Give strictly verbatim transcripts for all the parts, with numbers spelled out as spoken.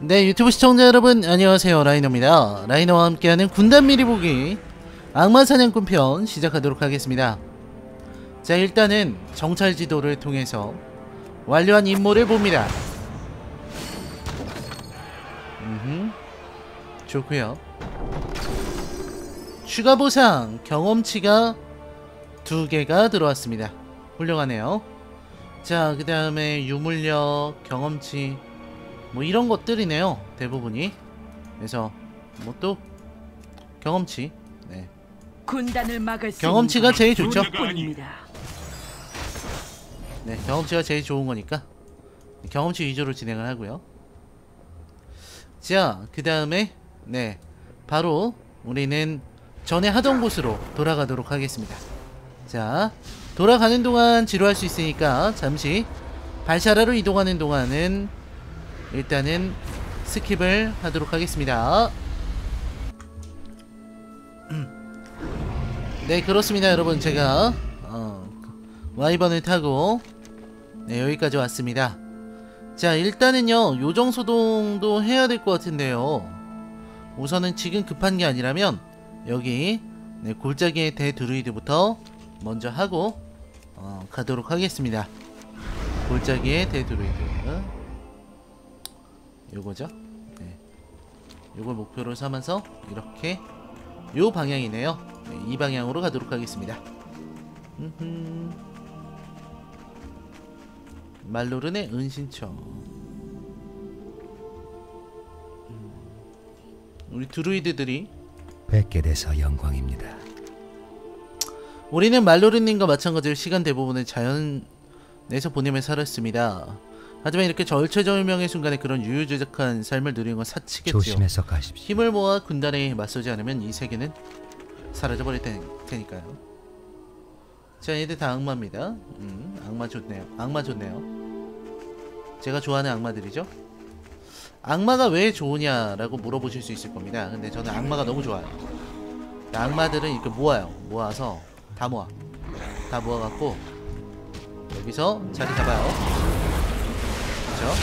네, 유튜브 시청자 여러분 안녕하세요. 라이너입니다. 라이너와 함께하는 군단 미리보기 악마사냥꾼 편 시작하도록 하겠습니다. 자, 일단은 정찰 지도를 통해서 완료한 임무를 봅니다. 음흠. 좋고요. 추가 보상 경험치가 두 개가 들어왔습니다. 훌륭하네요. 자, 그 다음에 유물력, 경험치 뭐 이런 것들이네요, 대부분이. 그래서 뭐 또 경험치, 네, 군단을 막을 수 경험치가 제일 좋죠. 뿐입니다. 네, 경험치가 제일 좋은 거니까 경험치 위주로 진행을 하고요. 자, 그 다음에 네, 바로 우리는 전에 하던 곳으로 돌아가도록 하겠습니다. 자, 돌아가는 동안 지루할 수 있으니까 잠시 발샤라로 이동하는 동안은 일단은 스킵을 하도록 하겠습니다. 네, 그렇습니다 여러분. 제가 어, 와이번을 타고 네, 여기까지 왔습니다. 자, 일단은요 요정소동도 해야 될 것 같은데요, 우선은 지금 급한 게 아니라면 여기 네, 골짜기의 대드루이드부터 먼저 하고 어, 가도록 하겠습니다. 골짜기의 대드루이드 요거죠. 네. 요걸 목표로 삼아서 이렇게 요 방향이네요. 네, 이 방향으로 가도록 하겠습니다. 음흠. 말로른의 은신처. 음. 우리 드루이드들이 뵙게 돼서 영광입니다. 우리는 말로른님과 마찬가지로 시간 대부분을 자연에서 보내며 살았습니다. 하지만 이렇게 절체절명의 순간에 그런 유유자적한 삶을 누리는 건 사치겠지요. 조심해서 가십시오. 힘을 모아 군단에 맞서지 않으면 이 세계는 사라져버릴 테, 테니까요. 자, 얘들 다 악마입니다. 음, 악마 좋네요. 악마 좋네요. 제가 좋아하는 악마들이죠. 악마가 왜 좋으냐라고 물어보실 수 있을 겁니다. 근데 저는 악마가 너무 좋아요. 악마들은 이렇게 모아요. 모아서 다 모아. 다 모아갖고 여기서 자리 잡아요. 그렇죠?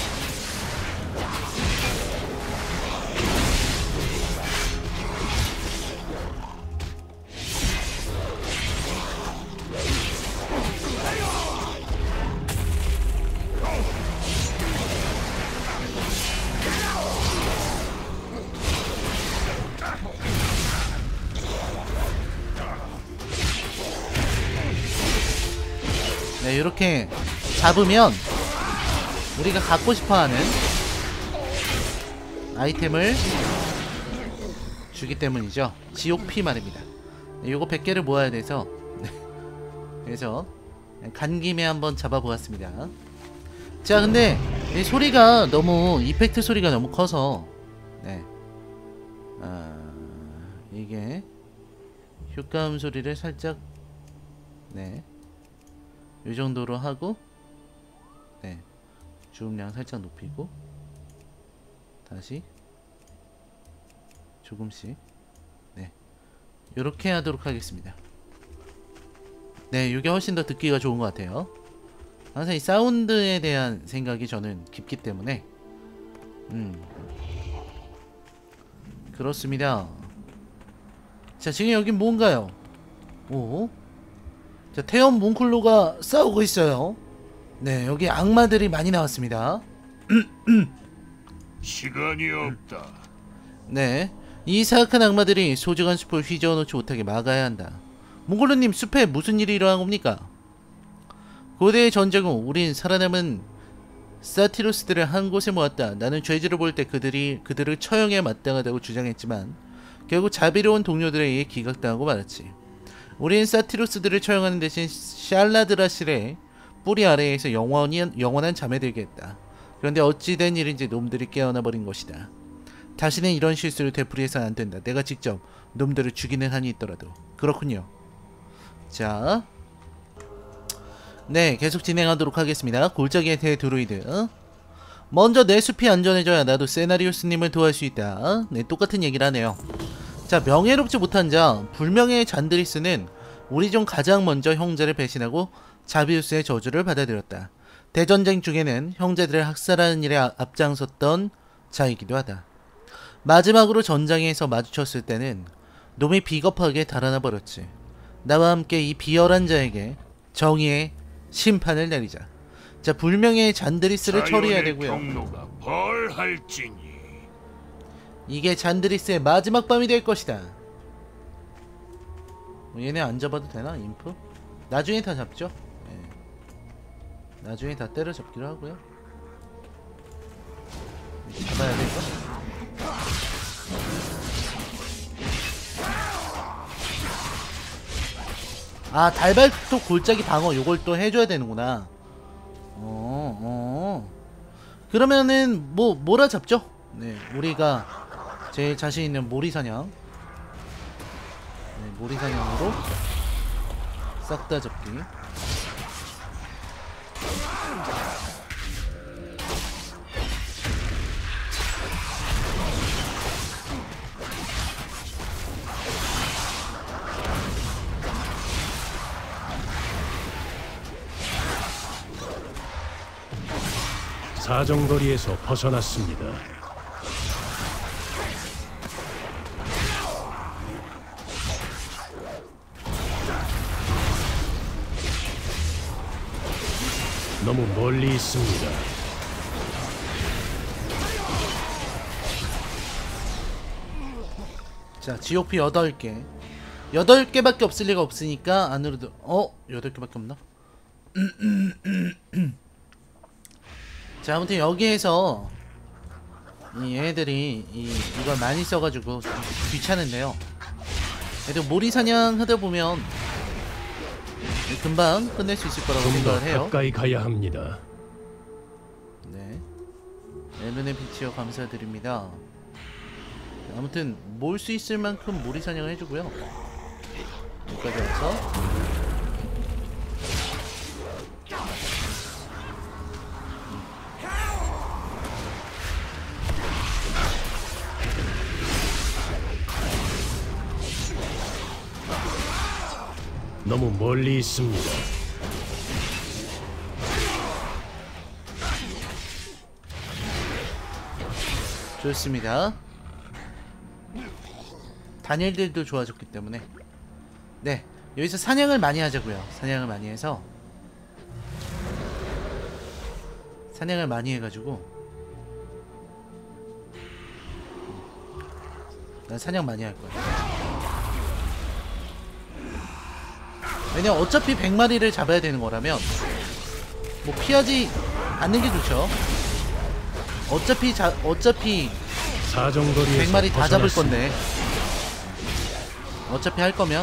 네, 이렇게 잡으면 우리가 갖고 싶어하는 아이템을 주기 때문이죠. 지옥피 말입니다. 네, 요거 백 개를 모아야 돼서 네. 그래서 간 김에 한번 잡아보았습니다. 자, 근데 이 소리가 너무 이펙트 소리가 너무 커서 네, 아, 이게 효과음 소리를 살짝 네, 요 정도로 하고 네, 주음량 살짝 높이고 다시 조금씩 네, 요렇게 하도록 하겠습니다. 네, 요게 훨씬 더 듣기가 좋은 것 같아요. 항상 이 사운드에 대한 생각이 저는 깊기 때문에 음 그렇습니다. 자, 지금 여긴 뭔가요? 오, 자, 태연 몽클로가 싸우고 있어요. 네, 여기 악마들이 많이 나왔습니다. 시간이 없다. 네, 이 사악한 악마들이 소중한 숲을 휘저어놓지 못하게 막아야 한다. 몽골로님, 숲에 무슨 일이 일어난 겁니까? 고대의 전쟁 후 우린 살아남은 사티로스들을 한 곳에 모았다. 나는 죄질을 볼 때 그들이 그들을 처형에 마땅하다고 주장했지만 결국 자비로운 동료들에 의해 기각당하고 말았지. 우린 사티로스들을 처형하는 대신 샬라드라실의 뿌리 아래에서 영원히, 영원한 잠에 들게 했다. 그런데 어찌된 일인지 놈들이 깨어나 버린 것이다. 다시는 이런 실수를 되풀이해서는 안 된다. 내가 직접 놈들을 죽이는 한이 있더라도. 그렇군요. 자, 네, 계속 진행하도록 하겠습니다. 골짜기의 대드루이드. 먼저 내 숲이 안전해져야 나도 세나리우스님을 도와줄 수 있다. 네, 똑같은 얘기를 하네요. 자, 명예롭지 못한 자 불명예의 잔드리스는 우리 중 가장 먼저 형제를 배신하고 자비우스의 저주를 받아들였다. 대전쟁 중에는 형제들을 학살하는 일에 앞장섰던 자이기도 하다. 마지막으로 전장에서 마주쳤을 때는 놈이 비겁하게 달아나 버렸지. 나와 함께 이 비열한 자에게 정의의 심판을 내리자. 자, 불명예의 잔드리스를 처리해야 되고요. 경로가 벌할지니. 이게 잔드리스의 마지막 밤이 될 것이다. 뭐 얘네 안 잡아도 되나? 인프? 나중에 다 잡죠. 네. 나중에 다 때려잡기로 하고요. 잡아야 될까? 아, 달발톱 골짜기 방어 요걸 또 해줘야 되는구나. 어, 어. 그러면은 뭐 뭐라 잡죠? 네, 우리가 제일 자신 있는 모리사냥. 네, 모리사냥으로 싹 다 잡기. 사정거리에서 벗어났습니다. 너무 멀리 있습니다. 자, 지옥피 여덟 개. 여덟 개밖에 없을 리가 없으니까 안으로도 어? 여덟 개밖에 없나? 자, 아무튼 여기에서 이 얘네들이 이, 이걸 많이 써가지고 좀 귀찮은데요. 그래도 모리사냥 하다 보면 금방 끝낼 수 있을 거라고 좀 더 생각을 해요. 가까이 가야 합니다. 네, 에눈의 빛이여 감사드립니다. 아무튼 몰 수 있을 만큼 모리사냥을 해주고요. 여기까지 와서 너무 멀리 있습니다. 좋습니다. 단일들도 좋아졌기 때문에 네, 여기서 사냥을 많이 하자고요. 사냥을 많이 해서 사냥을 많이 해가지고 난 사냥 많이 할 거야. 왜냐면 어차피 백 마리를 잡아야 되는 거라면 뭐 피하지 않는 게 좋죠. 어차피 자, 어차피 사정거리에서 백 마리 다 잡을 벗어났습니다. 건데 어차피 할 거면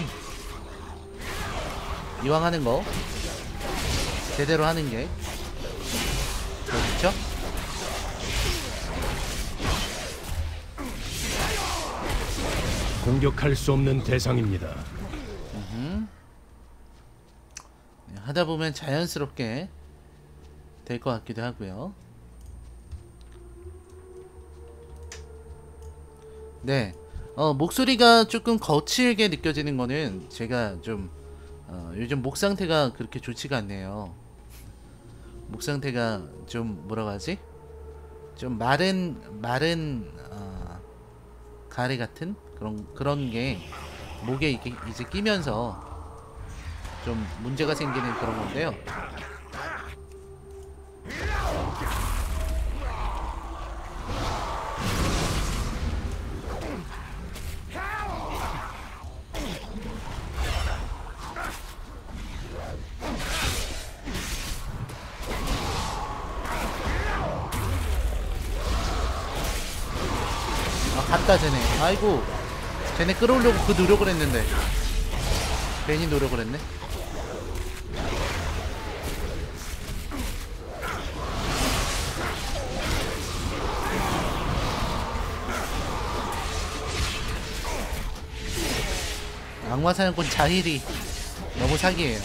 이왕 하는 거 제대로 하는 게 더 좋죠? 공격할 수 없는 대상입니다. 네, 하다 보면 자연스럽게 될 것 같기도 하고요. 네, 어, 목소리가 조금 거칠게 느껴지는 거는 제가 좀 어, 요즘 목 상태가 그렇게 좋지가 않네요. 목 상태가 좀 뭐라고 하지? 좀 마른 마른 어, 가래 같은 그런 그런 게 목에 이게 이제 끼면서 좀 문제가 생기는 그런 건데요. 아, 갔다 쟤네. 아이고, 쟤네 끌어오려고 그 노력을 했는데 괜히 노력을 했네. 악마사냥꾼 자힐이 너무 사기예요.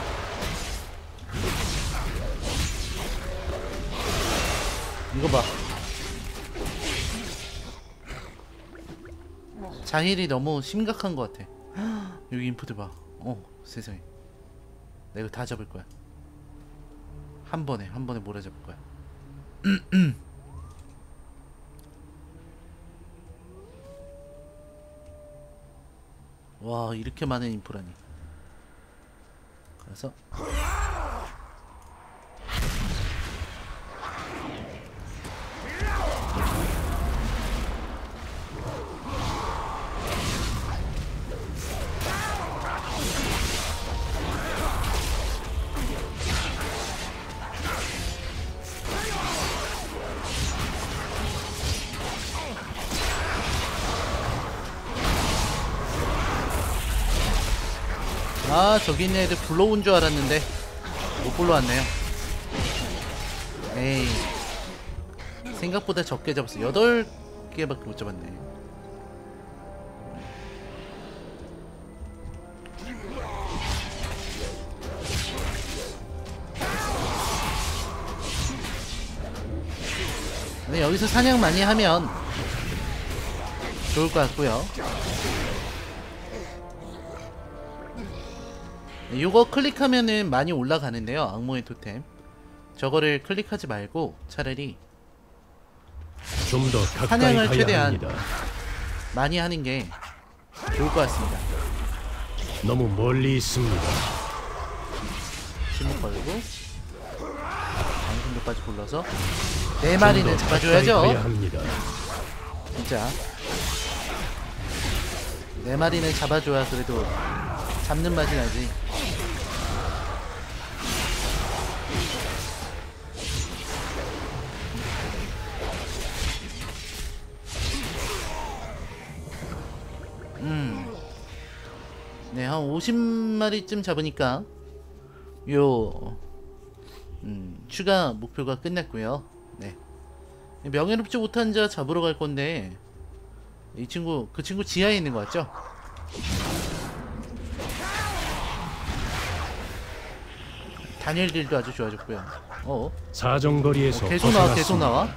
이거 봐. 자힐이 너무 심각한 것 같아. 여기 인프드 봐. 어, 세상에. 나 이거 다 잡을 거야. 한 번에 한 번에 몰아잡을 거야. 와, 이렇게 많은 인프라니. 그래서 아, 저기 있는 애들 불러온 줄 알았는데 못 불러왔네요. 에이, 생각보다 적게 잡았어. 여덟 개밖에 못 잡았네. 근데 여기서 사냥 많이 하면 좋을 것 같고요. 요거 클릭하면은 많이 올라가는데요. 악몽의 토템. 저거를 클릭하지 말고 차라리 좀 더 가까이 사냥을 가야 최대한 합니다. 많이 하는 게 좋을 것 같습니다. 너무 멀리 있습니다. 침묵 걸고 방송도까지 불러서 네 좀 마리는 더 잡아줘야죠. 가까이 가야 합니다. 진짜 네 마리는 잡아줘야 그래도 잡는 맛이 나지. 음. 네, 한 오십 마리쯤 잡으니까 요 음, 추가 목표가 끝났고요. 네. 명예롭지 못한 자 잡으러 갈 건데 이 친구, 그 친구 지하에 있는 거 같죠? 단일 딜도 아주 좋아졌고요. 어? 사정거리에서 어, 계속 나와, 계속 벗어났습니다. 나와.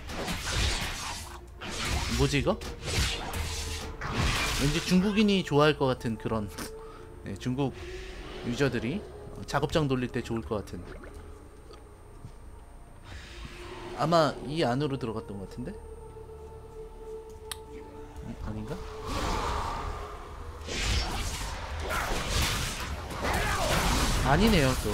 뭐지 이거? 왠지 중국인이 좋아할 것 같은 그런 네, 중국 유저들이 작업장 돌릴 때 좋을 것 같은. 아마 이 안으로 들어갔던 것 같은데? 음, 아닌가? 아니네요 또.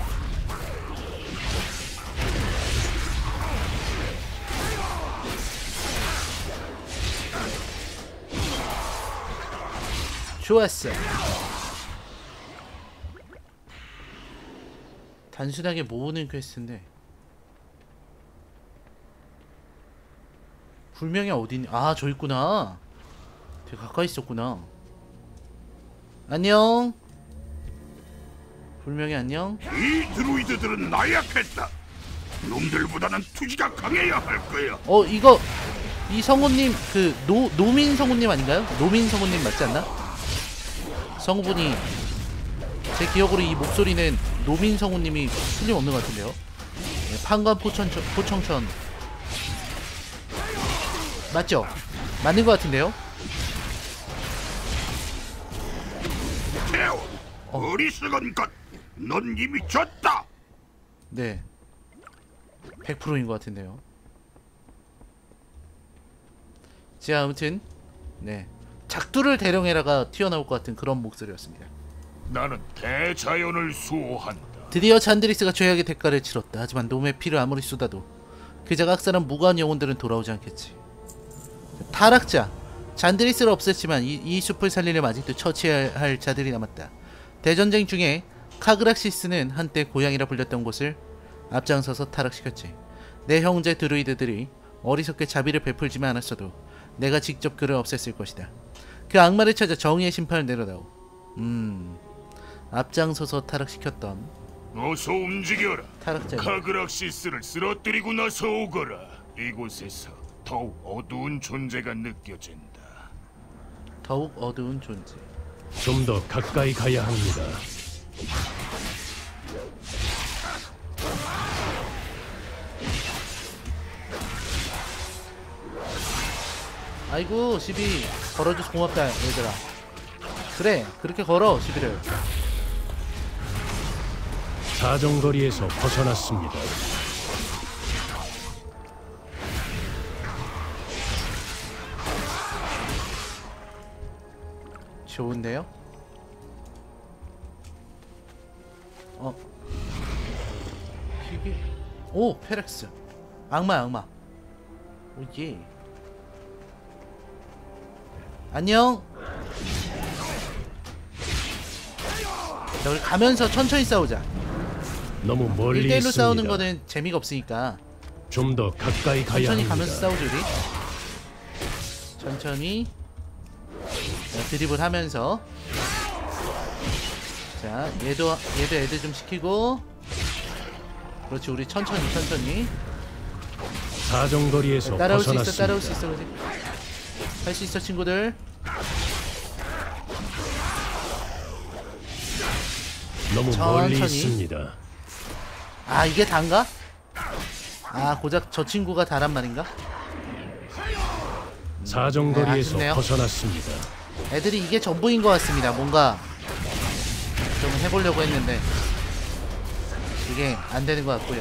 좋았어. 단순하게 모으는 퀘스트인데 불명이 어디니? 아, 저 있구나. 되게 가까이 있었구나. 안녕. 불명이 안녕. 이 드루이드들은 나약했다. 놈들보다는 투지가 강해야 할 거야. 어, 이거 이 성우님 그 노, 노민 성우님 아닌가요? 노민 성우님 맞지 않나? 성우분이 제 기억으로 이 목소리는 노민 성우님이 틀림없는 것 같은데요. 네, 판관 포천천, 포청천 맞죠? 맞는 것 같은데요. 태워, 어. 어리석은 것. 넌 이미 졌다. 네, 백 퍼센트인 것 같은데요. 자, 아무튼 네, 작두를 대령해라가 튀어나올 것 같은 그런 목소리였습니다. 나는 대자연을 수호한다. 드디어 잔드리스가 죄악의 대가를 치렀다. 하지만 놈의 피를 아무리 쏟아도 그자가 학살한 무고한 영혼들은 돌아오지 않겠지. 타락자 잔드리스를 없앴지만 이, 이 숲을 살리려면 아직도 처치해야 할 자들이 남았다. 대전쟁 중에 카그락시스는 한때 고향이라 불렸던 곳을 앞장서서 타락시켰지. 내 형제 드루이드들이 어리석게 자비를 베풀지만 않았어도 내가 직접 그를 없앴을 것이다. 그 악마를 찾아 정의의 심판을 내려다오. 음... 앞장서서 타락시켰던 어서 움직여라. 타락자. 카그락시스를 쓰러뜨리고 나서 오거라. 이곳에서 더욱 어두운 존재가 느껴진다. 더욱 어두운 존재. 좀 더 가까이 가야 합니다. 아이고, 시비 걸어줘서 고맙다 얘들아. 그래, 그렇게 걸어 시비를. 사정거리에서 벗어났습니다. 좋은데요? 오 페렉스 악마 악마 오예 안녕. 자 우리 가면서 천천히 싸우자. 너무 멀리 일 대일로 있습니다. 싸우는 거는 재미가 없으니까 좀 더 가까이 가야 천천히 합니다. 가면서 싸우죠 우리. 천천히 자, 드립을 하면서 자 얘도 얘도 애들 좀 시키고 그렇지 우리 천천히 천천히 사정거리에서 따라올 수 있어 벗어났습니다. 따라올 수 있어 그지 할 수 있어 친구들. 너무 멀리 천천히. 있습니다. 아 이게 단가? 아 고작 저 친구가 다란 말인가? 사정거리에서 네, 아쉽네요. 벗어났습니다. 애들이 이게 전부인 것 같습니다. 뭔가 좀 해보려고 했는데 이게 안 되는 것 같고요.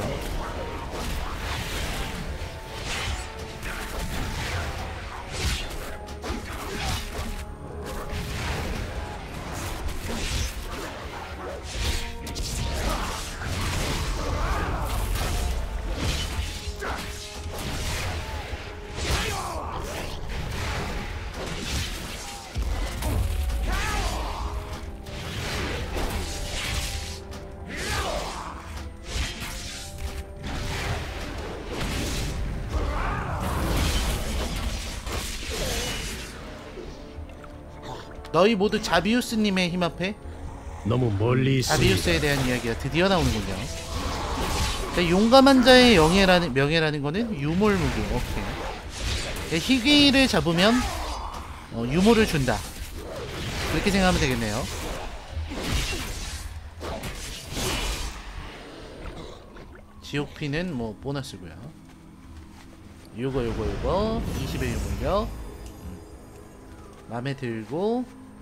너희 모두 자비우스님의 힘 앞에 너무 멀리 있습니다. 자비우스에 대한 이야기가 드디어 나오는군요. 그러니까 용감한 자의 영예라는, 명예라는 거는 유물무기. 오케이. 그러니까 희귀를 잡으면 어, 유물을 준다. 그렇게 생각하면 되겠네요. 지옥피는 뭐 보너스고요. 요거 요거 요거 이십의 유물력 음. 맘에 들고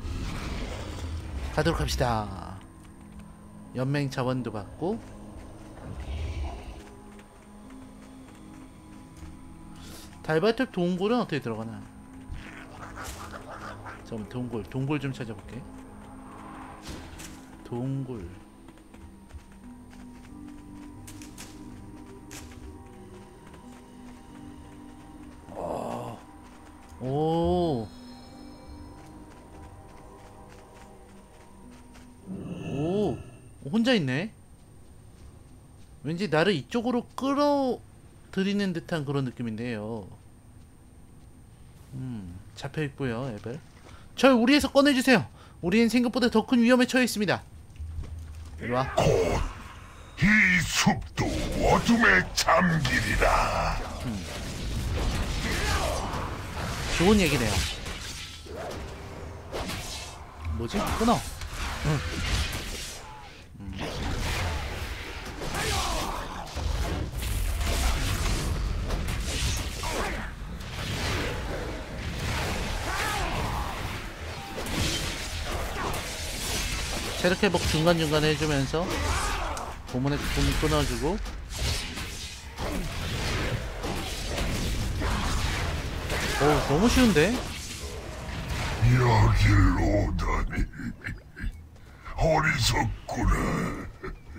가도록 합시다. 연맹 자원도 받고 달바톱 동굴은 어떻게 들어가나? 잠깐만 동굴 동굴 좀 찾아볼게. 동굴 어. 오. 오. 혼자 있네. 왠지 나를 이쪽으로 끌어들이는 듯한 그런 느낌인데요. 음, 잡혀있고요 에벨. 절 우리에서 꺼내주세요. 우리는 생각보다 더 큰 위험에 처해 있습니다. 이리와. 이 숲도 어둠에 잠기리라. 좋은 얘기네요. 뭐지? 끊어. 응. 음. 체력 회복 중간중간에 해주면서 고문의 돈 끊어주고 오 너무 쉬운데? 여길 오다니 어리석구나.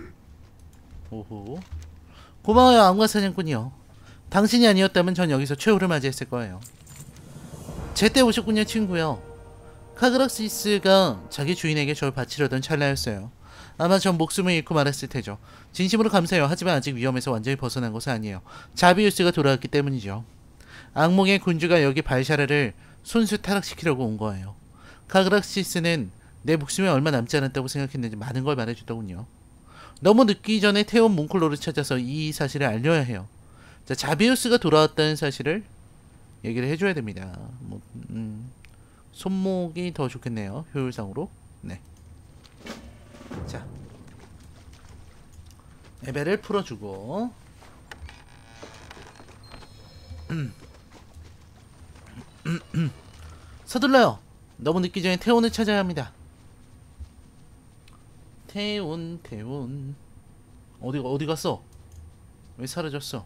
오호 고마워요 암과 사냥꾼이요. 당신이 아니었다면 전 여기서 최후를 맞이했을 거예요. 제때 오셨군요 친구요. 카그락시스가 자기 주인에게 절 바치려던 찰나였어요. 아마 전 목숨을 잃고 말았을 테죠. 진심으로 감사해요. 하지만 아직 위험에서 완전히 벗어난 것은 아니에요. 자비우스가 돌아왔기 때문이죠. 악몽의 군주가 여기 발샤르를 손수 타락시키려고 온 거예요. 카그락시스는 내 목숨이 얼마 남지 않았다고 생각했는지 많은 걸 말해주더군요. 너무 늦기 전에 태온 몽클로를 찾아서 이 사실을 알려야 해요. 자, 자비우스가 돌아왔다는 사실을 얘기를 해줘야 됩니다. 뭐, 음, 손목이 더 좋겠네요. 효율상으로. 네. 자, 에벨을 풀어주고 서둘러요. 너무 늦기 전에 태온을 찾아야 합니다. 태온 태온 어디 어디 갔어? 왜 사라졌어?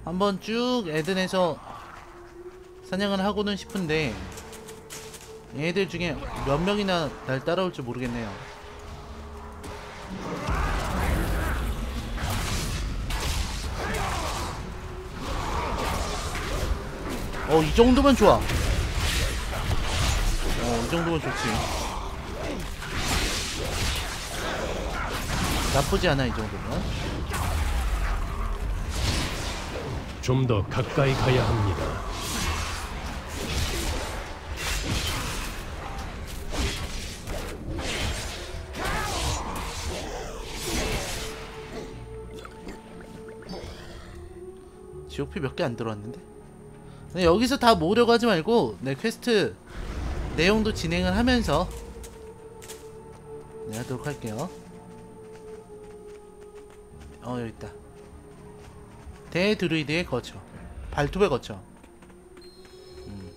한번 쭉 에덴에서 사냥을 하고는 싶은데 얘들 중에 몇 명이나 날 따라올지 모르겠네요. 어, 이 정도면 좋아. 어, 이 정도면 좋지. 나쁘지 않아, 이 정도면. 좀 더 가까이 가야 합니다. 지오피 몇 개 안 들어왔는데? 네, 여기서 다 모으려고 하지 말고 네, 퀘스트 내용도 진행을 하면서 네, 하도록 할게요. 어, 여기 있다. 대드루이드의 거처. 발톱의 거처. 음.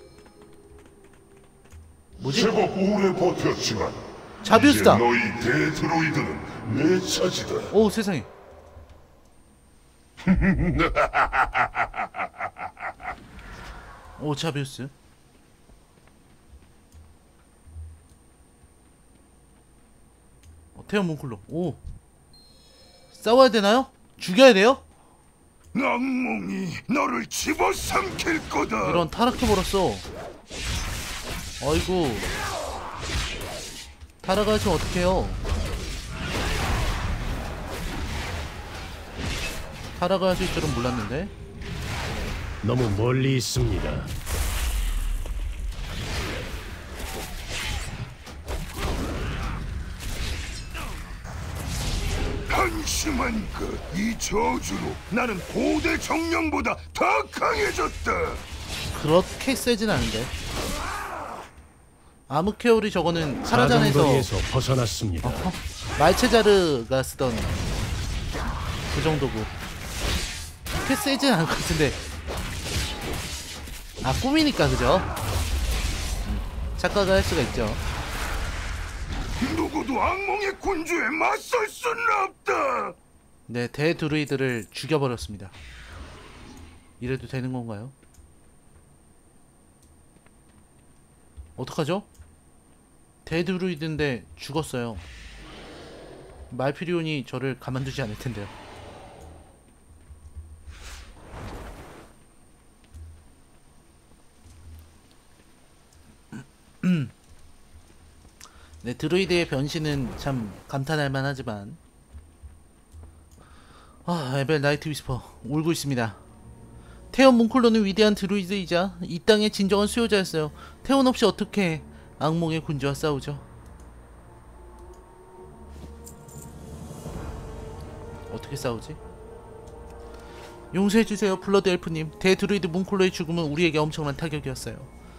뭐지? 제법 오래 버텼지만 자비우스다. 이제 너희 대드로이드는 내 차지다. 오, 세상에. 오, 자비우스. 어, 태연 몽클로. 오. 싸워야 되나요? 죽여야 돼요? 악몽이 너를 집어삼킬 거다. 이런 타락해 버렸어. 어이구. 타락하시면 어떡해요? 타락하실 줄은 몰랐는데. 너무 멀리 있습니다. 한심한 그 이 저주로 나는 고대 정령보다 더 강해졌다. 그렇게 세진 않은데. 아무케오리 저거는 카라잔에서 사정거리에서 벗어났습니다. 어허, 말체자르가 쓰던 그 정도고. 그렇게 세진 않을 것 같은데. 아, 꿈이니까 그죠? 음, 착각을 할 수가 있죠. 누구도 악몽의 군주에 맞설 수는 없다. 네, 대드루이드를 죽여버렸습니다. 이래도 되는 건가요? 어떡하죠? 대드루이드인데 죽었어요. 말피리온이 저를 가만두지 않을 텐데요. 네, 드루이드의 변신은 참 감탄할 만하지만 아, 에벨 나이트 위스퍼 울고 있습니다. 태온 몽콜로는 위대한 드루이드이자 이 땅의 진정한 수호자였어요. 태온 없이 어떻게 악몽의 군주와 싸우죠? 어떻게 싸우지? 용서해주세요, 블러드 엘프님. 대드루이드 몽콜로의 죽음은 우리에게 엄청난 타격이었어요.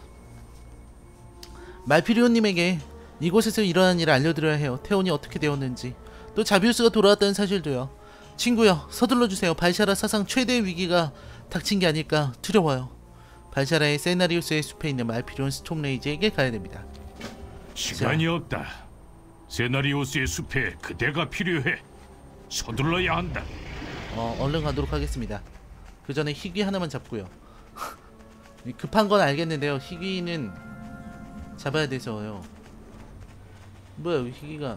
말피리온님에게 이곳에서 일어난 일을 알려드려야 해요. 태온이 어떻게 되었는지, 또 자비우스가 돌아왔다는 사실도요. 친구요, 서둘러주세요. 발샤라 사상 최대의 위기가 닥친 게 아닐까 두려워요. 발샤라의 세나리우스의 숲에 있는 말피리온 스톰레이즈에게 가야 됩니다. 시간이 없다. 세나리오스의 숲에 그대가 필요해. 서둘러야 한다. 어, 얼른 가도록 하겠습니다. 그 전에 희귀 하나만 잡고요. 급한 건 알겠는데요, 희귀는 잡아야 돼서요. 뭐야, 여기 희귀가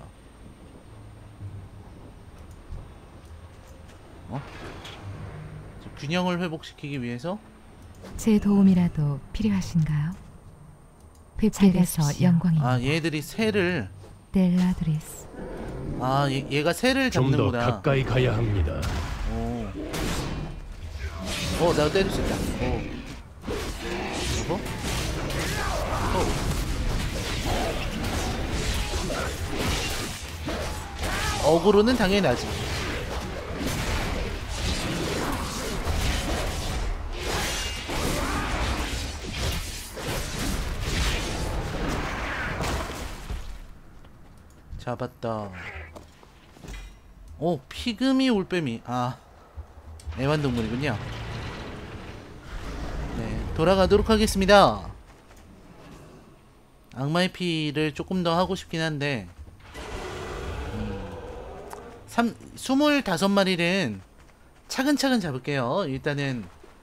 어? 균형을 회복시키기 위해서? 제 도움이라도 필요하신가요? 뵙게 돼서 영광입니다. 아, 얘들이 새를 델라드리스. 아, 얘, 얘가 새를 좀 더 잡는구나. 가까이 가야 합니다. 오. 어, 내가 때릴 수 있다. 오. 어허? 어. 어그로는 당연히 나지. 잡았다. 오, 피그미 올빼미. 아, 애완동물이군요. 네, 돌아가도록 하겠습니다. 악마의 피를 조금 더 하고 싶긴 한데 음, 삼, 스물다섯 마리는 차근차근 잡을게요. 일단은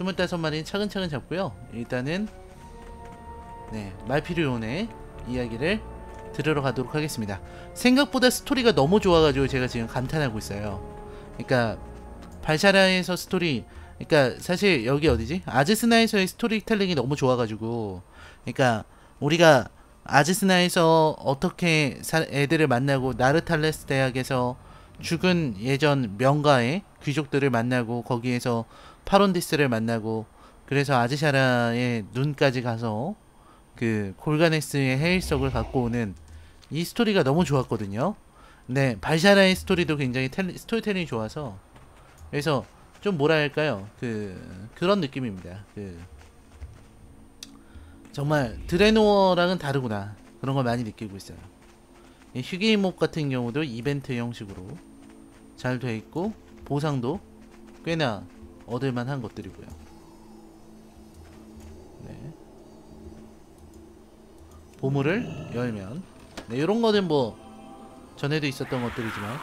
스물다섯 마리는 차근차근 잡고요. 일단은 네, 말피리온의 이야기를 들으러 가도록 하겠습니다. 생각보다 스토리가 너무 좋아가지고 제가 지금 감탄하고 있어요. 그러니까 발샤라에서 스토리, 그러니까 사실 여기 어디지? 아즈스나에서의 스토리텔링이 너무 좋아가지고, 그러니까 우리가 아즈스나에서 어떻게 사, 애들을 만나고 나르탈레스 대학에서 죽은 예전 명가의 귀족들을 만나고 거기에서 파론디스를 만나고 그래서 아즈샤라의 눈까지 가서 그 골가네스의 해일석을 갖고 오는 이 스토리가 너무 좋았거든요. 네, 발샤라의 스토리도 굉장히 텔, 스토리텔링이 좋아서 그래서 좀 뭐랄까요, 그 그런 느낌입니다. 그 정말 드레노어랑은 다르구나 그런 걸 많이 느끼고 있어요. 이 휴게임목 같은 경우도 이벤트 형식으로 잘 돼 있고 보상도 꽤나 얻을만한 것들이고요. 네. 보물을 열면 네, 이런 거는 뭐 전에도 있었던 것들이지만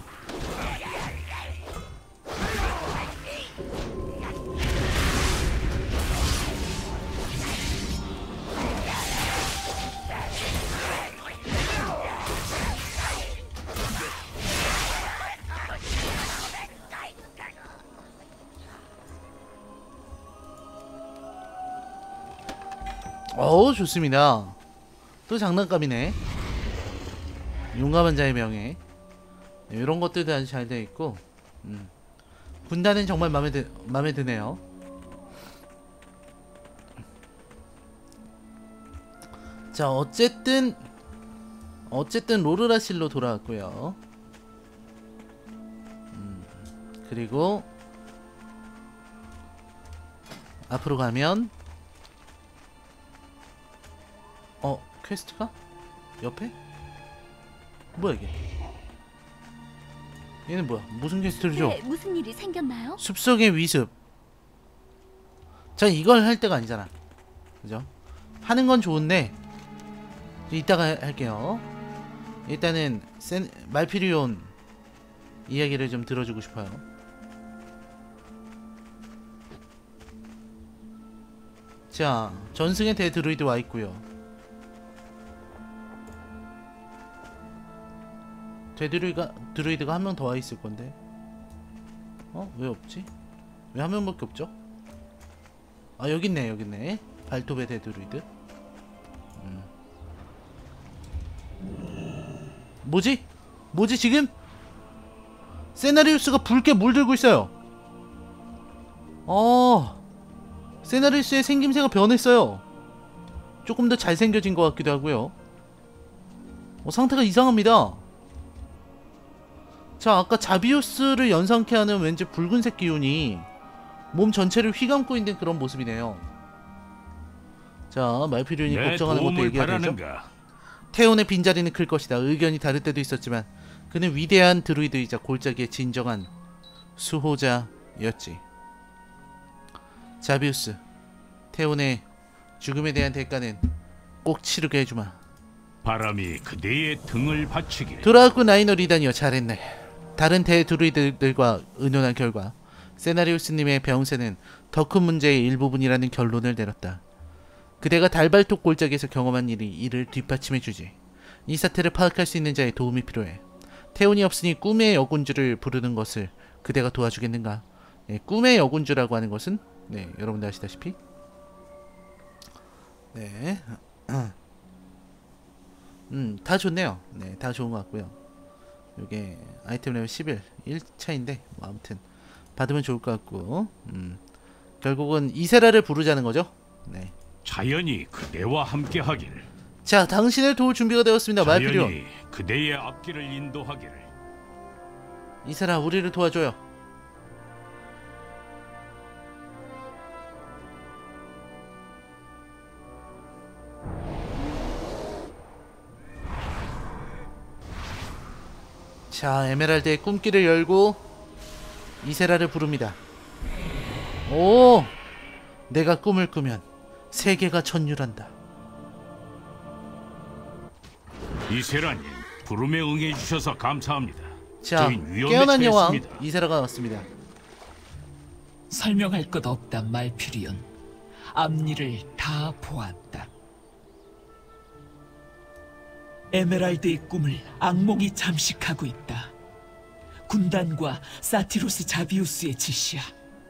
어우 좋습니다. 또 장난감이네. 용감한 자의 명예. 네, 이런 것들도 아주 잘 되어 있고, 음. 군단은 정말 마음에 드 마음에 드네요. 자, 어쨌든 어쨌든 로르라실로 돌아왔고요. 음. 그리고 앞으로 가면 어, 퀘스트가? 옆에? 뭐야 이게? 얘는 뭐야? 무슨 퀘스트죠? 네, 무슨 일이 생겼나요? 숲속의 위습. 자, 이걸 할 때가 아니잖아. 그죠? 하는 건 좋은데 이따가 할게요. 일단은 센, 말피리온 이야기를 좀 들어주고 싶어요. 자, 전승의 대드루이드 와있고요. 대드루이가, 드루이드가 한 명 더 와있을 건데. 어? 왜 없지? 왜 한 명밖에 없죠? 아, 여깄네, 여깄네. 발톱의 대드루이드. 음. 뭐지? 뭐지, 지금? 세나리우스가 붉게 물들고 있어요. 어. 세나리우스의 생김새가 변했어요. 조금 더 잘생겨진 것 같기도 하고요. 어, 상태가 이상합니다. 자, 아까 자비우스를 연상케 하는 왠지 붉은색 기운이 몸 전체를 휘감고 있는 그런 모습이네요. 자, 말피리온이 걱정하는 것도 얘기해야 되죠. 태온의 빈자리는 클 것이다. 의견이 다를 때도 있었지만 그는 위대한 드루이드이자 골짜기의 진정한 수호자였지. 자비우스, 태온의 죽음에 대한 대가는 꼭 치르게 해주마. 바람이 그대의 등을 받치길. 돌아왔군 라이너 리단이여, 잘했네. 다른 대드루이드들과 의논한 결과 세나리우스님의 병세는 더 큰 문제의 일부분이라는 결론을 내렸다. 그대가 달발톱 골짜기에서 경험한 일이 이를 뒷받침해주지. 이 사태를 파악할 수 있는 자의 도움이 필요해. 태온이 없으니 꿈의 여군주를 부르는 것을 그대가 도와주겠는가? 네, 꿈의 여군주라고 하는 것은 네, 여러분들 아시다시피 네, 음, 다 좋네요. 네, 다 좋은 것 같고요. 요게 아이템 레벨 십일, 일 차인데 뭐 아무튼 받으면 좋을 것 같고, 음, 결국은 이세라를 부르자는 거죠. 네. 자연이 그대와 함께하길. 자, 당신을 도울 준비가 되었습니다. 말피리온. 자연이 그대의 앞길을 인도하길. 이세라, 우리를 도와줘요. 자, 에메랄드의 꿈길을 열고 이세라를 부릅니다. 오! 내가 꿈을 꾸면 세계가 전율한다. 이세라님, 부름에 응해주셔서 감사합니다. 자, 깨어난 여왕 이세라가 왔습니다. 설명할 것 없다, 말퓨리온. 앞일을 다 보았다. 에메랄드의 꿈을 악몽이 잠식하고 있다. 군단과 사티로스 자비우스의 지시야.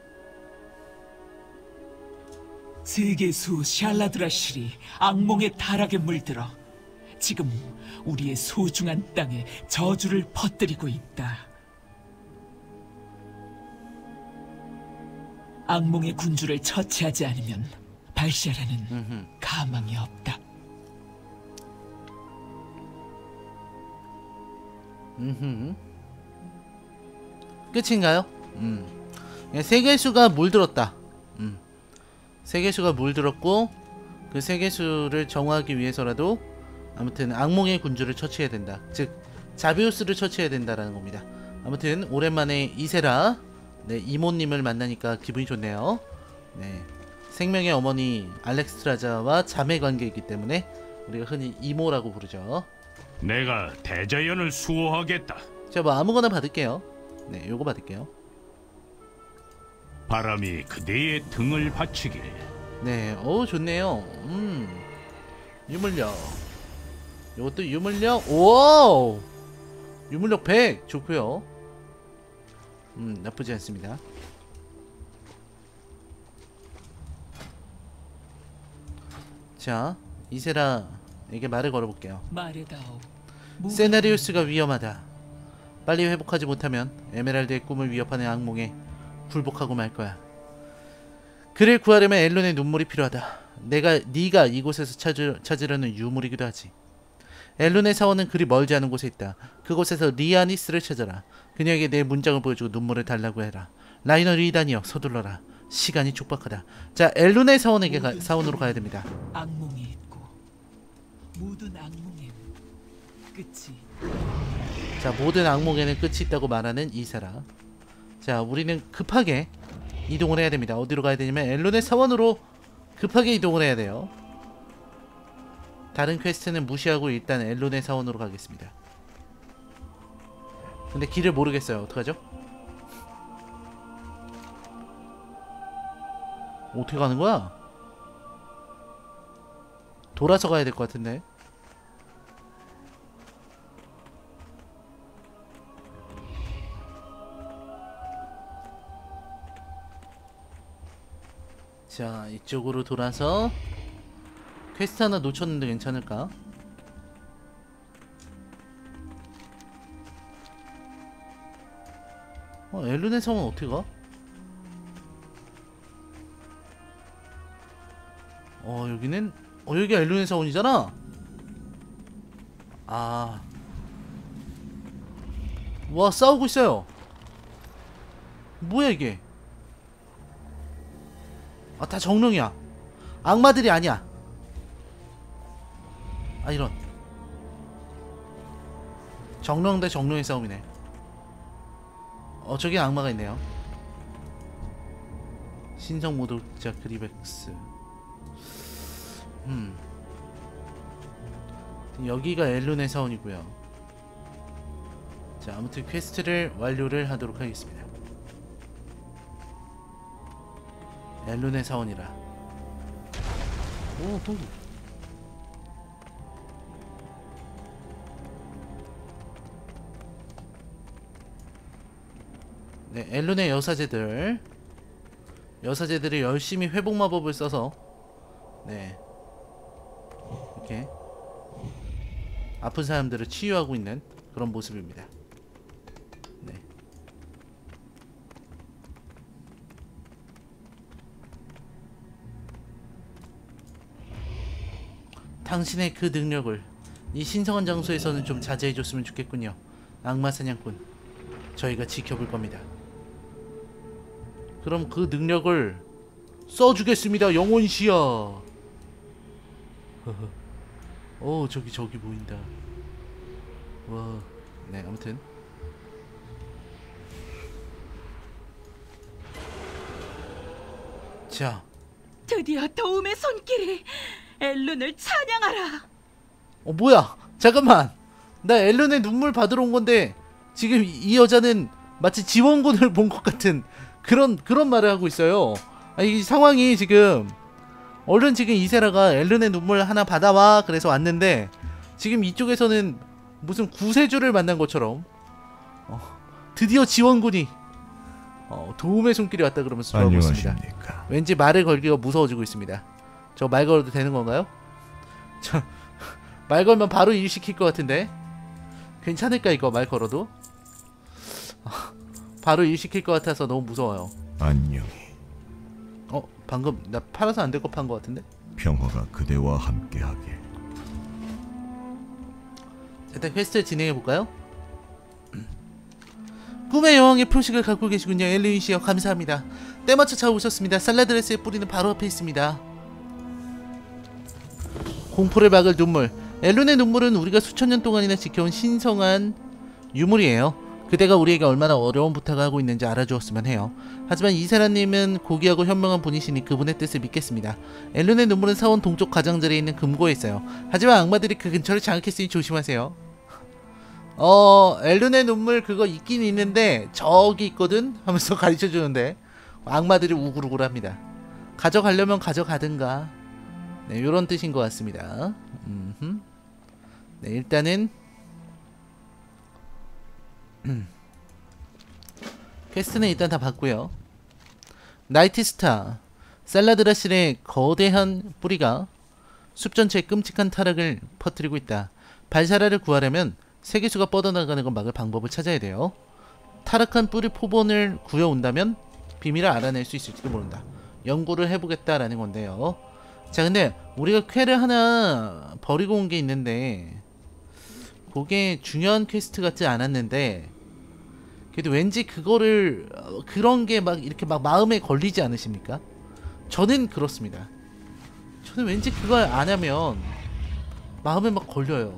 세계수 샬라드라실이 악몽의 타락에 물들어 지금 우리의 소중한 땅에 저주를 퍼뜨리고 있다. 악몽의 군주를 처치하지 않으면 발샤라는 음흠. 가망이 없다. 음흠. 끝인가요? 음. 세계수가 물들었다. 음. 세계수가 물들었고 그 세계수를 정화하기 위해서라도 아무튼 악몽의 군주를 처치해야 된다. 즉 자비우스를 처치해야 된다라는 겁니다. 아무튼 오랜만에 이세라 네, 이모님을 만나니까 기분이 좋네요. 네, 생명의 어머니 알렉스트라자와 자매 관계이기 때문에 우리가 흔히 이모라고 부르죠. 내가 대자연을 수호하겠다. 자, 뭐 아무거나 받을게요. 네, 요거 받을게요. 바람이 그대의 등을 받치길. 네, 어우 좋네요. 음, 유물력. 요것도 유물력. 오, 유물력 백 좋고요. 음, 나쁘지 않습니다. 자, 이세라에게 말을 걸어볼게요. 말해다오. 세나리우스가 위험하다. 빨리 회복하지 못하면 에메랄드의 꿈을 위협하는 악몽에 굴복하고 말 거야. 그를 구하려면 엘론의 눈물이 필요하다. 내가 네가 이곳에서 찾으, 찾으려는 유물이기도 하지. 엘론의 사원은 그리 멀지 않은 곳에 있다. 그곳에서 리아니스를 찾아라. 그녀에게 내 문장을 보여주고 눈물을 달라고 해라. 라이너 리단이여 서둘러라. 시간이 촉박하다. 자, 엘론의 사원에게 가, 사원으로 가야 됩니다. 악몽이 있고 모든 악몽에는 끝이. 자, 모든 악몽에는 끝이 있다고 말하는 이세라. 자, 우리는 급하게 이동을 해야 됩니다. 어디로 가야 되냐면 엘론의 사원으로 급하게 이동을 해야 돼요. 다른 퀘스트는 무시하고 일단 엘론의 사원으로 가겠습니다. 근데 길을 모르겠어요. 어떡하죠? 어떻게 가는 거야? 돌아서 가야 될 것 같은데. 자, 이쪽으로 돌아서 퀘스트 하나 놓쳤는데 괜찮을까? 어, 엘룬의 성은 어떻게 가? 어, 여기는 어, 여기가 엘룬의 사원이잖아? 아. 와, 싸우고 있어요. 뭐야 이게? 아, 다 정령이야. 악마들이 아니야. 아, 이런. 정령 대 정령의 싸움이네. 어, 저기 악마가 있네요. 신성 모독자 그리벡스. 음. 여기가 엘룬의 사원이고요. 자, 아무튼 퀘스트를 완료를 하도록 하겠습니다. 엘룬의 사원이라. 오호. 네, 엘룬의 여사제들. 여사제들이 열심히 회복 마법을 써서 네, 이렇게 아픈 사람들을 치유하고 있는 그런 모습입니다. 네. 당신의 그 능력을 이 신성한 장소에서는 좀 자제해줬으면 좋겠군요. 악마 사냥꾼, 저희가 지켜볼 겁니다. 그럼 그 능력을 써주겠습니다. 영혼시야. 어, 저기 저기 보인다. 와, 네, 아무튼 자, 드디어 도움의 손길이. 엘룬을 찬양하라. 어, 뭐야? 잠깐만. 나 엘룬의 눈물 받으러 온 건데 지금 이 여자는 마치 지원군을 본 것 같은 그런 그런 말을 하고 있어요. 아, 이 상황이 지금 얼른 지금 이세라가 엘른의 눈물 하나 받아와 그래서 왔는데 지금 이쪽에서는 무슨 구세주를 만난 것처럼 어, 드디어 지원군이 어, 도움의 손길이 왔다 그러면서 돌아오고 있습니다. 안녕하십니까. 왠지 말을 걸기가 무서워지고 있습니다. 저 말 걸어도 되는 건가요? 저 말 걸면 바로 일 시킬 것 같은데 괜찮을까 이거 말 걸어도? 바로 일 시킬 것 같아서 너무 무서워요. 안녕히 어? 방금 나 팔아서 안 될 거 판 것 같은데? 평화가 그대와 함께하길. 일단 퀘스트 진행해볼까요? 꿈의 여왕의 표식을 갖고 계시군요. 엘리시여 감사합니다. 때맞춰 잘 오셨습니다. 살라드레스의 뿌리는 바로 앞에 있습니다. 공포를 막을 눈물. 엘룬의 눈물은 우리가 수천 년 동안이나 지켜온 신성한 유물이에요. 그대가 우리에게 얼마나 어려운 부탁을 하고 있는지 알아주었으면 해요. 하지만 이세라님은 고귀하고 현명한 분이시니 그분의 뜻을 믿겠습니다. 엘룬의 눈물은 사원 동쪽 가장자리에 있는 금고에 있어요. 하지만 악마들이 그 근처를 장악했으니 조심하세요. 어... 엘룬의 눈물 그거 있긴 있는데 저기 있거든? 하면서 가르쳐주는데 악마들이 우글우글합니다. 가져가려면 가져가든가. 네, 요런 뜻인 것 같습니다. 음흠. 네, 일단은 퀘스트는 일단 다 봤고요. 나이트스타. 살라드라실의 거대한 뿌리가 숲 전체에 끔찍한 타락을 퍼뜨리고 있다. 발사라를 구하려면 세계수가 뻗어나가는 걸 막을 방법을 찾아야 돼요. 타락한 뿌리 포본을 구해온다면 비밀을 알아낼 수 있을지도 모른다. 연구를 해보겠다라는 건데요. 자, 근데 우리가 퀘를 하나 버리고 온 게 있는데 그게 중요한 퀘스트 같지 않았는데 그래도 왠지 그거를 그런 게 막 이렇게 막 마음에 걸리지 않으십니까? 저는 그렇습니다. 저는 왠지 그걸 안 하면 마음에 막 걸려요.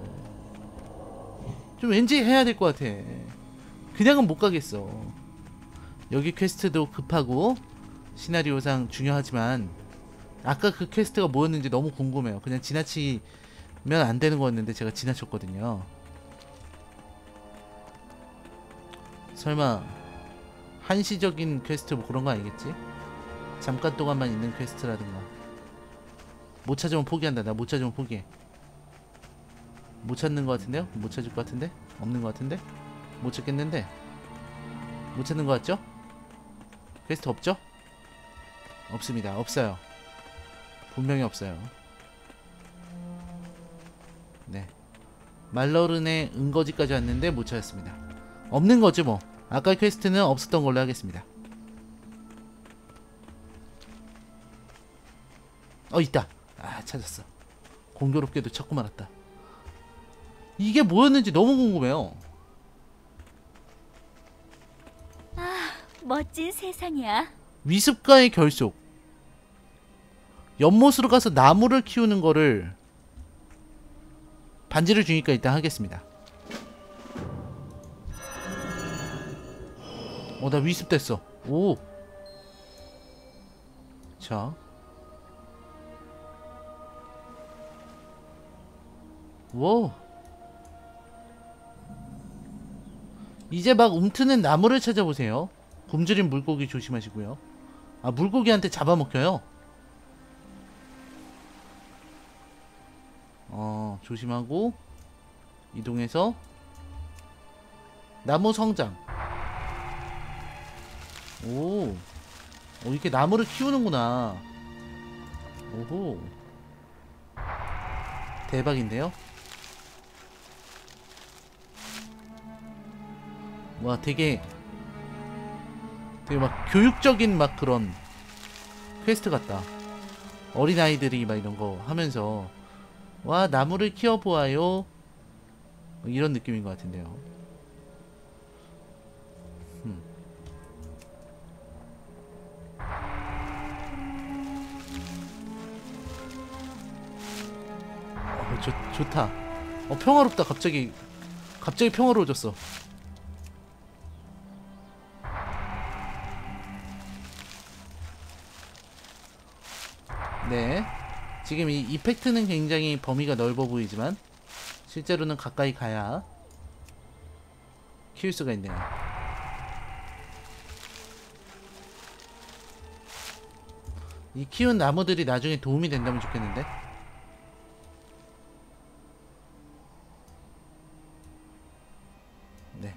좀 왠지 해야 될 것 같아. 그냥은 못 가겠어. 여기 퀘스트도 급하고 시나리오상 중요하지만 아까 그 퀘스트가 뭐였는지 너무 궁금해요. 그냥 지나치면 안 되는 거였는데 제가 지나쳤거든요. 설마 한시적인 퀘스트 뭐 그런 거 아니겠지? 잠깐 동안만 있는 퀘스트라든가. 못 찾으면 포기한다. 나 못 찾으면 포기해. 못 찾는 거 같은데요? 못 찾을 거 같은데? 없는 거 같은데? 못 찾겠는데? 못 찾는 거 같죠? 퀘스트 없죠? 없습니다. 없어요. 분명히 없어요. 네. 말러른의 은거지까지 왔는데 못 찾았습니다. 없는 거지 뭐. 아까 퀘스트는 없었던 걸로 하겠습니다. 어, 있다. 아, 찾았어. 공교롭게도 찾고 말았다. 이게 뭐였는지 너무 궁금해요. 아, 멋진 세상이야. 위습과의 결속. 연못으로 가서 나무를 키우는 거를 반지를 주니까 일단 하겠습니다. 어, 나 위습됐어. 오. 자. 와. 이제 막 움트는 나무를 찾아보세요. 굶주린 물고기 조심하시고요. 아, 물고기한테 잡아먹혀요. 어, 조심하고 이동해서 나무 성장. 오, 어, 이렇게 나무를 키우는구나. 오호, 대박인데요? 와, 되게 되게 막 교육적인 막 그런 퀘스트 같다. 어린아이들이 막 이런 거 하면서 와, 나무를 키워보아요, 이런 느낌인 것 같은데요. 음. 어, 좋, 좋다. 어, 평화롭다. 갑자기 갑자기 평화로워졌어. 네, 지금 이 이펙트는 굉장히 범위가 넓어 보이지만 실제로는 가까이 가야 키울 수가 있네요. 이 키운 나무들이 나중에 도움이 된다면 좋겠는데. 네.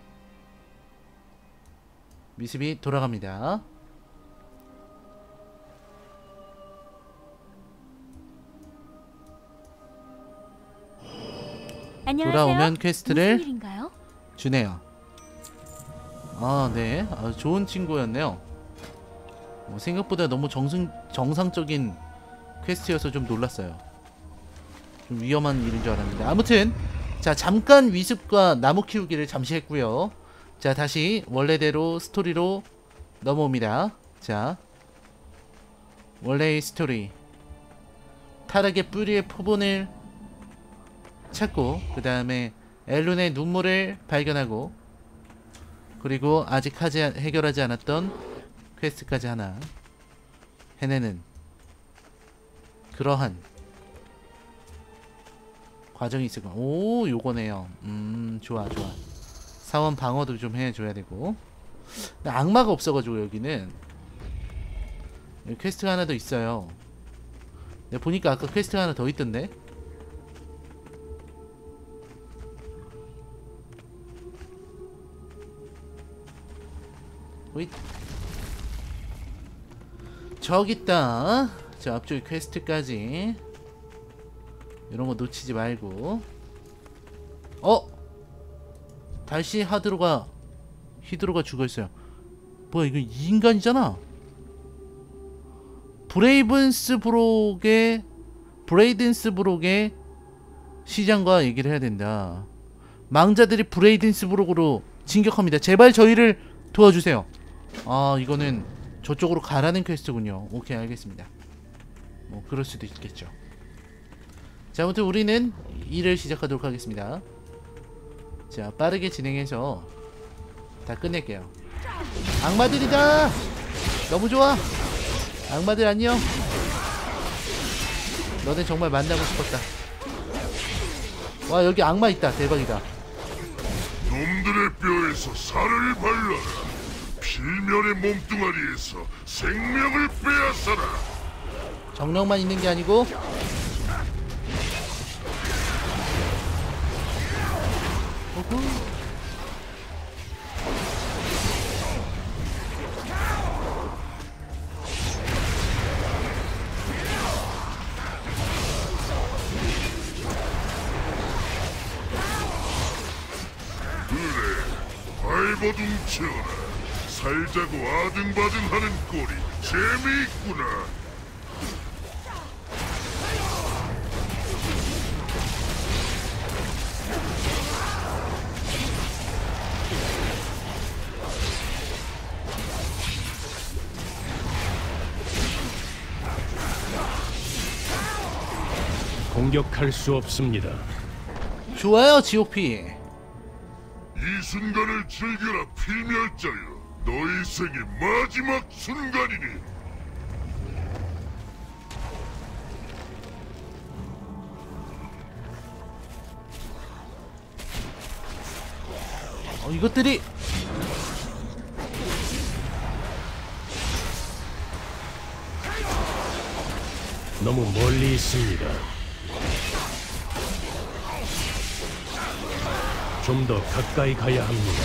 미습이 돌아갑니다. 안녕하세요. 돌아오면 퀘스트를 무슨 일인가요? 주네요. 아, 네. 아, 좋은 친구였네요. 뭐 생각보다 너무 정승, 정상적인 퀘스트여서 좀 놀랐어요. 좀 위험한 일인 줄 알았는데. 아무튼 자, 잠깐 위습과 나무 키우기를 잠시 했고요. 자, 다시 원래대로 스토리로 넘어옵니다. 자, 원래의 스토리. 타락의 뿌리의 표본을 찾고, 그 다음에 엘룬의 눈물을 발견하고, 그리고 아직 하지, 해결하지 않았던 퀘스트까지 하나 해내는 그러한 과정이 있을 거야. 오, 요거네요. 음, 좋아, 좋아. 사원 방어도 좀 해줘야 되고. 근데 악마가 없어가지고 여기는 여기 퀘스트가 하나 더 있어요. 내가 보니까 아까 퀘스트가 하나 더 있던데. 호잇. 저기 있다. 저 앞쪽에 퀘스트까지. 이런 거 놓치지 말고. 어? 다시 하드로가 히드로가 죽어있어요. 뭐야, 이거 이 인간이잖아. 브레이븐스브록의 브레이든스브록의 시장과 얘기를 해야 된다. 망자들이 브레이든스브록으로 진격합니다. 제발 저희를 도와주세요. 아, 이거는 저쪽으로 가라는 퀘스트군요. 오케이, 알겠습니다. 뭐 그럴 수도 있겠죠. 자, 아무튼 우리는 일을 시작하도록 하겠습니다. 자, 빠르게 진행해서 다 끝낼게요. 악마들이다. 너무 좋아. 악마들 안녕. 너네 정말 만나고 싶었다. 와, 여기 악마 있다. 대박이다. 놈들의 뼈에서 살을 발라라. 필면의 몸뚱아리에서 생명을 빼앗아라. 정령만 있는 게 아니고 어후. 그래, 발버둥쳐라. 살자고 아등바등하는 꼴이 재미있구나. 공격할 수 없습니다. 좋아요, 지오피. 이 순간을 즐겨라, 필멸자여. 너희 생의 마지막 순간이니. 어, 이것들이 너무 멀리 있습니다. 좀 더 가까이 가야 합니다.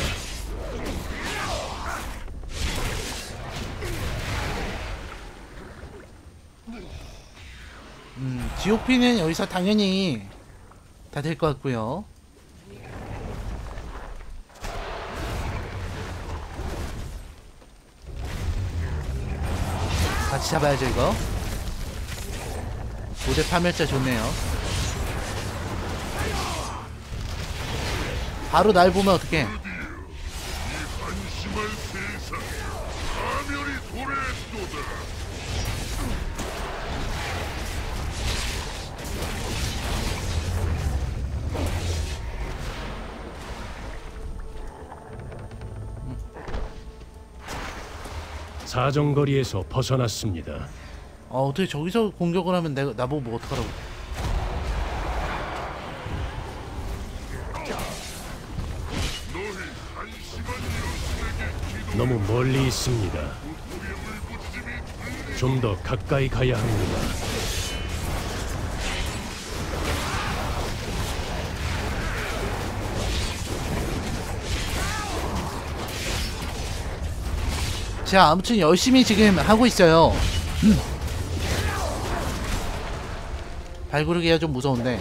음, 지오피는 여기서 당연히 다 될 것 같고요. 같이 잡아야죠, 이거. 고대 파멸자 좋네요. 바로 날 보면 어떡해. 드디어 이 한심한 세상에 파멸이 도래했도다. 사정거리에서 벗어났습니다. 아, 어떻게 저기서 공격을 하면 내가 나보고 뭐 어떡하라고. 너희 한심한 녀석에게 기도. 너무 멀리 있습니다. 우리의 울부짖음이 좀 더 가까이 가야 합니다. 자, 아무튼 열심히 지금 하고 있어요. 음. 발구르기가 좀 무서운데.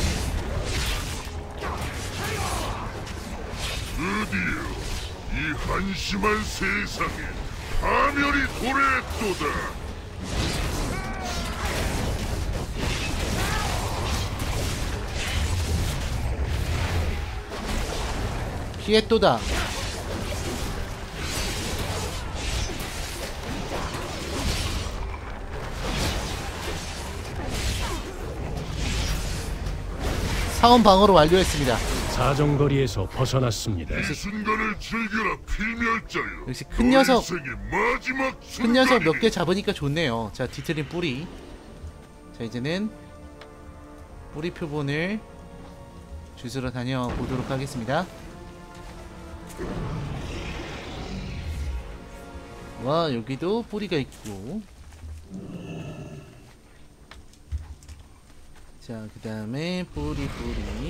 드디어 이 한심한 세상에 파멸이 도래했도다. 피했도다. 사원 방어로 완료했습니다. 사정거리에서 벗어났습니다. 이 순간을 즐겨라 필멸자여. 역시 큰 녀석, 너의 인생의 마지막 큰 녀석 몇 개 순간이니. 잡으니까 좋네요. 자, 뒤틀린 뿌리. 자, 이제는 뿌리 표본을 주스러 다녀보도록 하겠습니다. 와, 여기도 뿌리가 있고. 자, 그 다음에 뿌리 뿌리.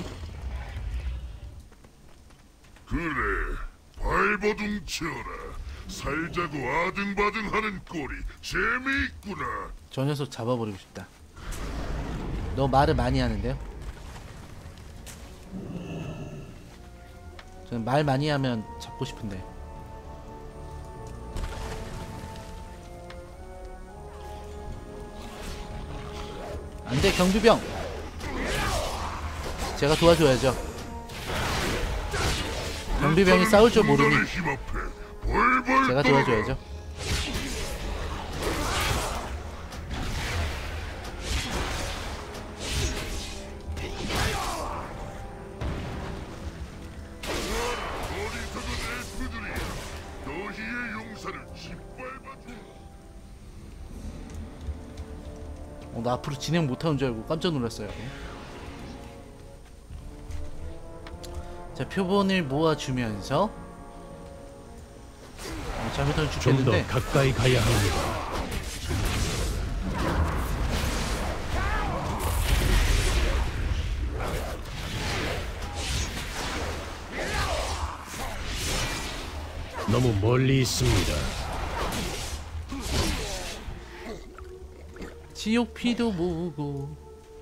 그래, 발버둥 쳐라. 살자고 아등바등하는 꼴이 재미있구나. 저 녀석 잡아버리고 싶다. 너 말을 많이 하는데요? 저는 말 많이 하면 잡고 싶은데. 안돼, 경비병! 제가 도와줘야죠. 경비병이 싸울 줄 모르니 군단의 힘 앞에 벌벌 제가 떨어라. 도와줘야죠. 어리석은 애프들이야. 너희의 용사를 짓밟아줘. 어, 나 앞으로 진행 못하는 줄 알고 깜짝 놀랐어요. 자, 표본을 모아주면서 어, 잘못하면 좀 더 죽겠는데. 가까이 가야 합니다. 너무 멀리 있습니다. 지옥피도 모으고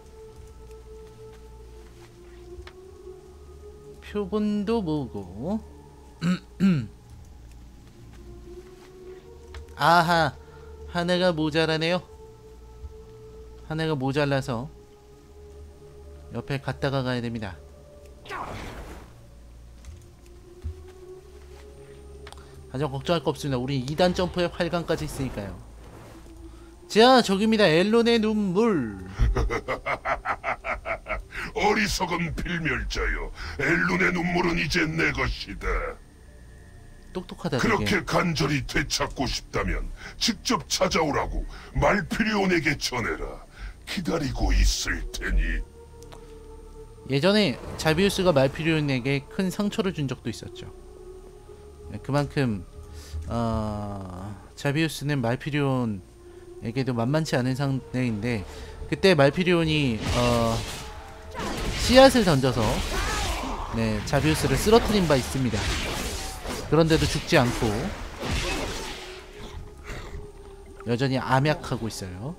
표본도 모으고. 아하, 하나가 모자라네요. 하나가 모자라서 옆에 갔다가 가야 됩니다. 하지만 걱정할 거 없습니다. 우리 이 단 점프에 활강까지 있으니까요. 자, 저기입니다. 엘론의 눈물. 어리석은 필멸자여. 엘룬의 눈물은 이제 내 것이다. 똑똑하다 되게. 그렇게 간절히 되찾고 싶다면 직접 찾아오라고 말피리온에게 전해라. 기다리고 있을 테니. 예전에 자비우스가 말피리온에게 큰 상처를 준 적도 있었죠. 네, 그만큼 어... 자비우스는 말피리온에게도 만만치 않은 상대인데, 그때 말피리온이 어... 씨앗을 던져서 네, 자비우스를 쓰러뜨린 바 있습니다. 그런데도 죽지 않고 여전히 암약하고 있어요.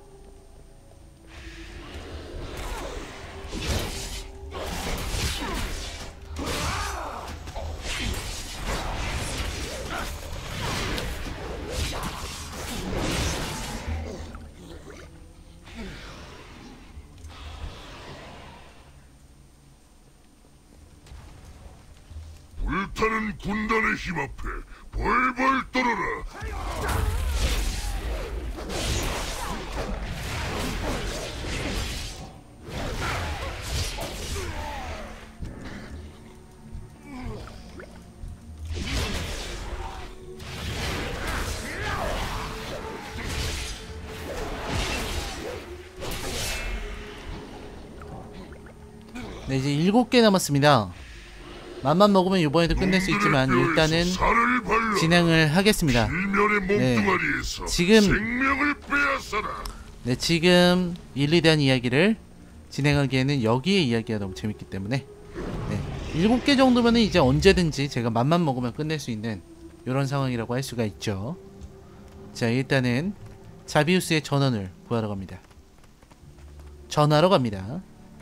불타는 군단의 힘 앞에 벌벌 떨어라. 네, 이제 일곱 개 남았습니다. 맘만 먹으면 이번에도 끝낼 수 있지만 일단은 살을 발라 진행을 하겠습니다. 일면의 네. 몸뚱아리에서 지금- 생명을 빼앗아라. 네, 지금 일리에 대한 이야기를 진행하기에는 여기의 이야기가 너무 재밌기 때문에 네, 일곱 개 정도면은 이제 언제든지 제가 맘만 먹으면 끝낼 수 있는 이런 상황이라고 할 수가 있죠. 자, 일단은 자비우스의 전원을 구하러 갑니다. 전하러 갑니다.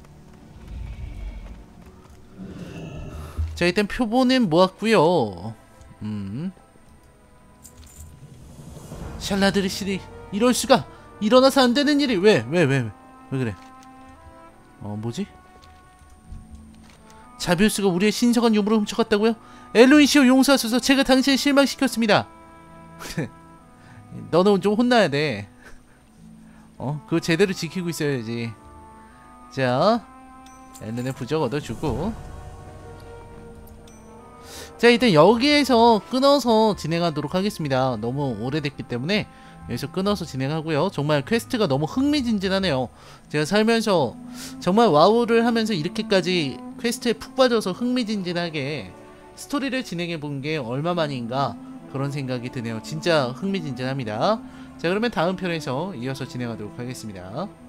자, 일단 표본은 모았고요. 음. 샬라드리시리, 이럴 수가! 일어나서 안 되는 일이 왜? 왜? 왜? 왜? 왜 그래? 어, 뭐지? 자비우스가 우리의 신성한 유물을 훔쳐갔다고요? 엘로인시오 용서하소서, 제가 당신을 실망시켰습니다. 너는 좀 혼나야 돼. 어, 그거 제대로 지키고 있어야지. 자, 엘렌의 부적 얻어주고. 자, 일단 여기에서 끊어서 진행하도록 하겠습니다. 너무 오래됐기 때문에 여기서 끊어서 진행하고요. 정말 퀘스트가 너무 흥미진진하네요. 제가 살면서 정말 와우를 하면서 이렇게까지 퀘스트에 푹 빠져서 흥미진진하게 스토리를 진행해 본 게 얼마만인가 그런 생각이 드네요. 진짜 흥미진진합니다. 자, 그러면 다음 편에서 이어서 진행하도록 하겠습니다.